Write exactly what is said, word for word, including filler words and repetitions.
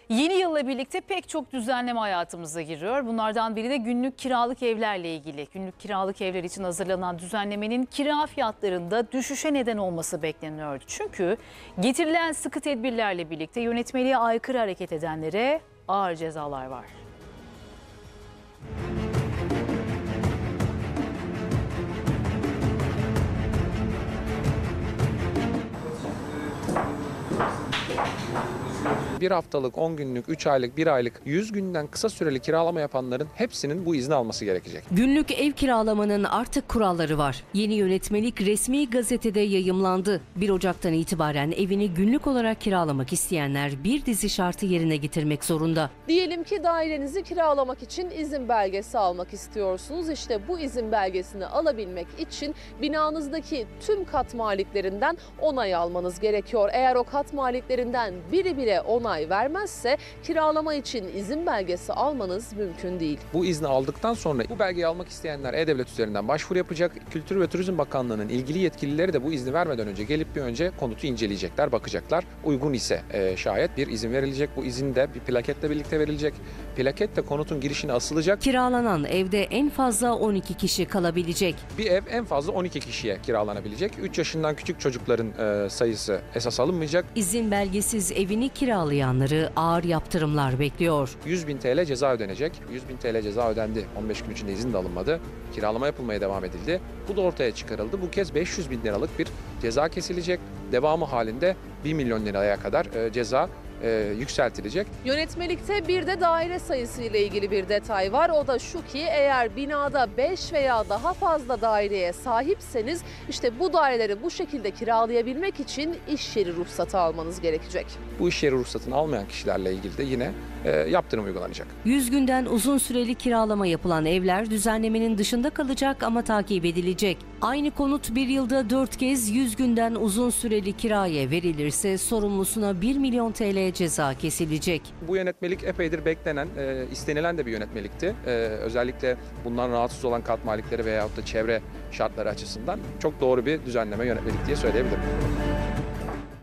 Yeni yılla birlikte pek çok düzenleme hayatımıza giriyor. Bunlardan biri de günlük kiralık evlerle ilgili. Günlük kiralık evler için hazırlanan düzenlemenin kira fiyatlarında düşüşe neden olması bekleniyordu. Çünkü getirilen sıkı tedbirlerle birlikte yönetmeliğe aykırı hareket edenlere ağır cezalar var. Bir haftalık, on günlük, üç aylık, bir aylık, yüz günden kısa süreli kiralama yapanların hepsinin bu izni alması gerekecek. Günlük ev kiralamanın artık kuralları var. Yeni yönetmelik resmi gazetede yayımlandı. bir Ocak'tan itibaren evini günlük olarak kiralamak isteyenler bir dizi şartı yerine getirmek zorunda. Diyelim ki dairenizi kiralamak için izin belgesi almak istiyorsunuz. İşte bu izin belgesini alabilmek için binanızdaki tüm kat maliklerinden onay almanız gerekiyor. Eğer o kat maliklerinden biri bile onay vermezse kiralama için izin belgesi almanız mümkün değil. Bu izni aldıktan sonra bu belgeyi almak isteyenler E-Devlet üzerinden başvuru yapacak. Kültür ve Turizm Bakanlığı'nın ilgili yetkilileri de bu izni vermeden önce gelip bir önce konutu inceleyecekler, bakacaklar. Uygun ise e, şayet bir izin verilecek. Bu izin de bir plaketle birlikte verilecek. Plaket de konutun girişine asılacak. Kiralanan evde en fazla on iki kişi kalabilecek. Bir ev en fazla on iki kişiye kiralanabilecek. üç yaşından küçük çocukların e, sayısı esas alınmayacak. İzin belgesiz evini kiralayanları ağır yaptırımlar bekliyor. yüz bin T L ceza ödenecek. yüz bin T L ceza ödendi. on beş gün içinde izin de alınmadı. Kiralama yapılmaya devam edildi. Bu da ortaya çıkarıldı. Bu kez beş yüz bin liralık bir ceza kesilecek. Devamı halinde bir milyon liraya kadar e, ceza e, yükseltilecek. Yönetmelikte bir de daire sayısı ile ilgili bir detay var. O da şu ki eğer binada beş veya daha fazla daireye sahipseniz işte bu daireleri bu şekilde kiralayabilmek için iş yeri ruhsatı almanız gerekecek. Bu iş yeri ruhsatını almayan kişilerle ilgili de yine e, yaptırım uygulanacak. yüz günden uzun süreli kiralama yapılan evler düzenlemenin dışında kalacak ama takip edilecek. Aynı konut bir yılda dört kez yüz günden uzun süreli kiraya verilirse sorumlusuna bir milyon T L ceza kesilecek. Bu yönetmelik epeydir beklenen, e, istenilen de bir yönetmelikti. E, özellikle bundan rahatsız olan kat malikleri veyahut da çevre şartları açısından çok doğru bir düzenleme yönetmelik diye söyleyebilirim.